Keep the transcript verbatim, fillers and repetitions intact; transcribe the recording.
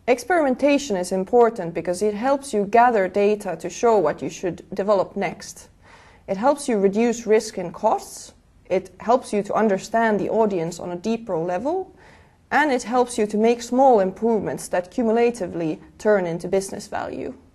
Experimentation is important because it helps you gather data to show what you should develop next. It helps you reduce risk and costs, it helps you to understand the audience on a deeper level, and it helps you to make small improvements that cumulatively turn into business value.